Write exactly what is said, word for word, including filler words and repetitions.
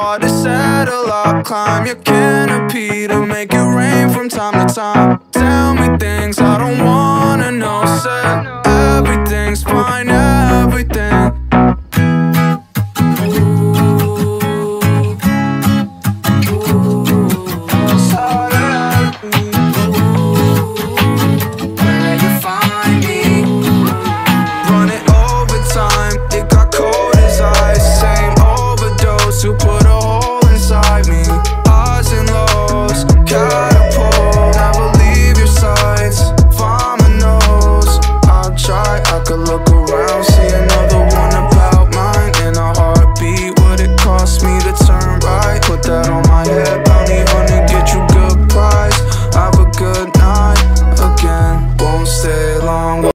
hard to settle. I'll climb your canopy to make it rain from time to time. Tell me things I don't wanna know. Say everything's fine, everything